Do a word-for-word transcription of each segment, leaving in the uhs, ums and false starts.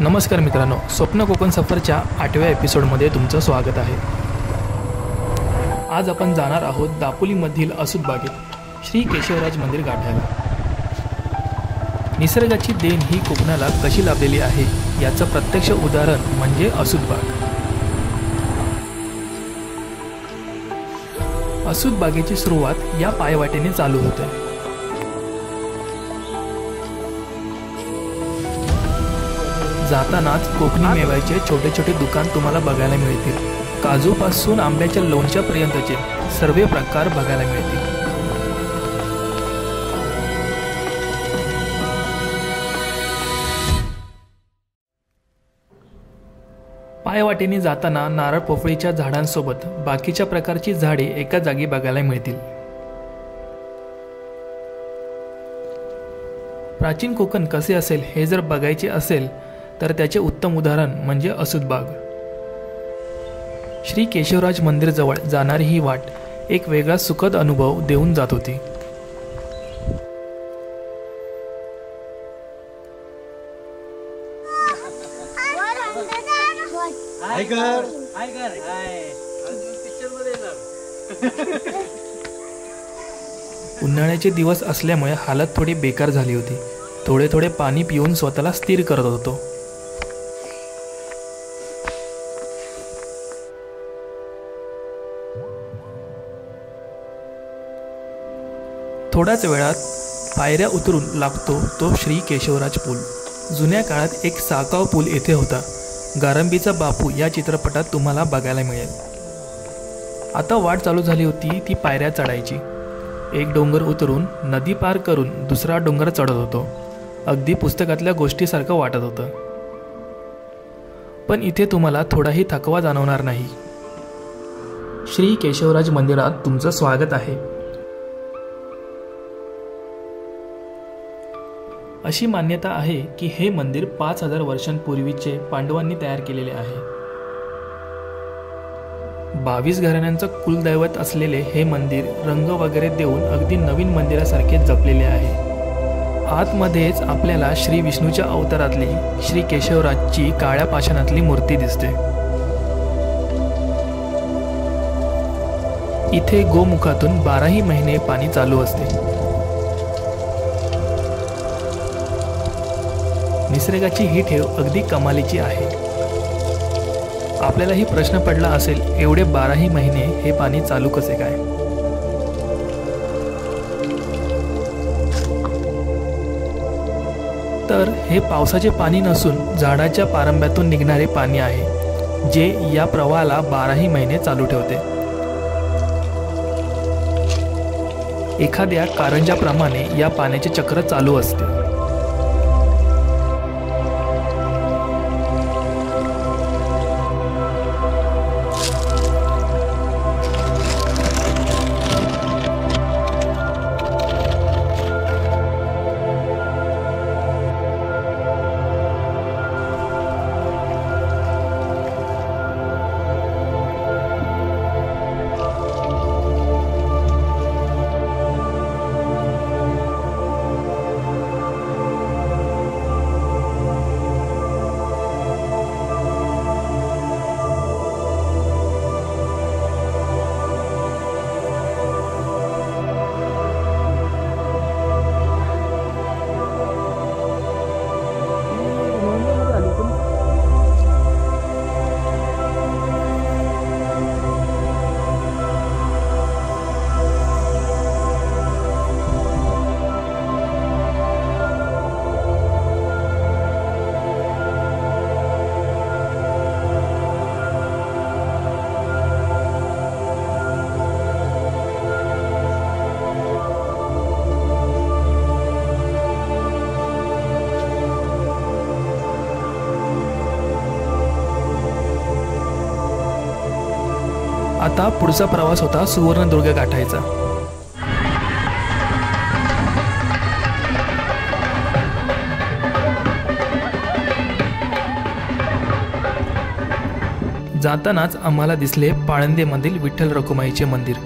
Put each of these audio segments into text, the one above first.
नमस्कार मित्रांनो, स्वप्न कोकण सफरच्या आठव्या एपिसोडमध्ये तुमचं स्वागत आहे। आज आपण जाणार आहोत दापोलीमधील असूदबागेत श्री केशवराज मंदिर गाठायला। निसर्गाची देण ही कोकणाला कशी लाभलेली आहे याचं प्रत्यक्ष उदाहरण म्हणजे असूदबाग। असूदबागेची सुरुवात या पायवाटेने चालू होते। जातानाच कोकणी मेव्याचे छोटे छोटे दुकान तुम्हाला बघायला मिळतील। काजूपासून आंब्याच्या लोणच्यापर्यंतचे सर्व प्रकार बघायला मिळतील। पायवाटेने जाताना नारळ पोफळीच्या झाडांसोबत बाकीच्या प्रकारची झाडे एका जागी बघायला मिळतील। प्राचीन कोकण कसे असेल हे जर बघायचे असेल तर त्याचे उत्तम उदाहरण म्हणजे असूदबाग। श्री केशवराज मंदिर जवळ जाणारी ही वाट एक वेगळा सुखद अनुभव देऊन जात होती। उन्हाळ्याचे दिवस असल्यामुळे हालत थोडी बेकार झाली होती। थोडे थोडे पाणी पिऊन स्वतःला स्थिर करत होतो। थोड्याच वेळात पायऱ्या उतरून लागतो तो श्री केशवराज पूल। जुन्या काळात एक साकाव पूल येथे होता। गारंबीचा बापू या चित्रपटात तुम्हाला बघायला मिळेल। आता वाट चालू झाली होती ती पायऱ्या चढायची। एक डोंगर उतरून नदी पार करून दुसरा डोंगर चढत होतो। अगदी पुस्तकातल्या गोष्टीसारखं वाटत होतं। पण इथे तुम्हाला थोडाही थकवा जाणवणार नाही। श्री केशवराज मंदिरात तुमचं स्वागत आहे अशी मान्यता आहे की हे मंदिर पाच हजार वर्षांपूर्वीचे पांडवांनी तयार केलेले आहे। बावीस घराण्यांचं कुलदैवत असलेले हे मंदिर रंग वगैरे देऊन अगदी नवीन मंदिरासारखे जपलेले आहे। आतमध्येच आपल्याला श्री विष्णूच्या अवतारातली श्री केशवराजची काळ्या पाषाणातली मूर्ती दिसते। इथे गोमुखातून बाराही महिने पाणी चालू असते। निसर्गाची ही ठेव अगदी कमालीची आहे। आपल्यालाही प्रश्न पडला असेल एवढे बाराही महिने हे पाणी चालू कसे काय। तर हे पावसाचे पाणी नसून झाडाच्या पारंब्यातून निघणारे पाणी आहे जे या प्रवाहाला बाराही महिने चालू ठेवते। एखाद्या कारंजाप्रमाणे या पाण्याचे चक्र चालू असते। आता पुढचा प्रवास होता सुवर्णदुर्ग गाठायचा। जातानाच आम्हाला दिसले पाळंदेमधील विठ्ठल रखुमाईचे मंदिर।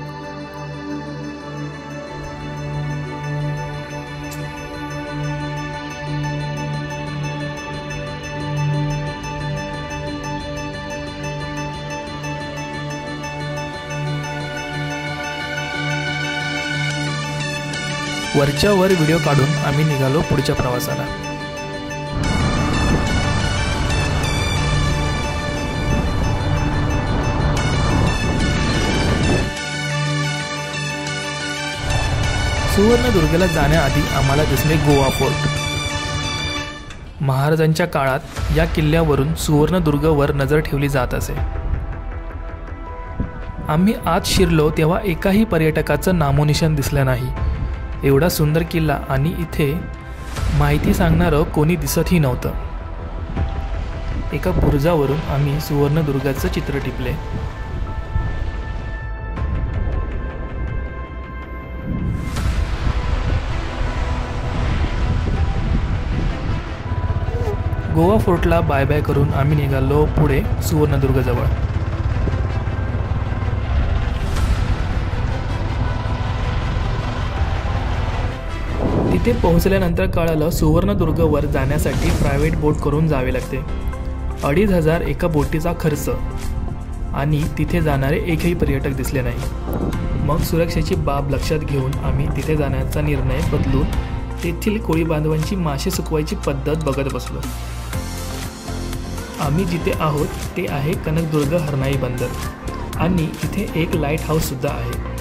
वरच्या वर व्हिडिओ काढून आम्ही निघालो पुढच्या प्रवासाला. सुवर्णदुर्गला जाण्याआधी आम्हाला दिसले गोवा फोर्ट. महाराजांच्या काळात या किल्ल्यावरून सुवर्णदुर्गवर नजर ठेवली जात असे. आम्ही आत शिरलो तेव्हा एकाही पर्यटकाचं नामोनिशाण दिसलं नाही. एवढा सुंदर किल्ला आणि इथे माहिती सांगणारं कोणी दिसतही नव्हतं. एका बुरुजावरून आम्ही सुवर्णदुर्गाचं चित्र टिपले. गोवा फोर्टला बाय बाय करून आम्ही निघालो पुढे सुवर्णदुर्गजवळ. तिथे पोहोचल्यानंतर कळालं सुवर्णदुर्गवर जाण्यासाठी प्रायव्हेट बोट करून जावे लागते. अडीच हजार एका बोटीचा खर्च आणि तिथे जाणारे एकही पर्यटक दिसले नाही. मग सुरक्षेची बाब लक्षात घेऊन आम्ही तिथे जाण्याचा निर्णय बदलून तेथील कोळी बांधवांची मासे सुकवायची पद्धत बघत बसलो. आम्ही जिथे आहोत ते आहे कनकदुर्ग हरनाई बंदर आणि इथे एक लाईट हाऊस सुद्धा आहे.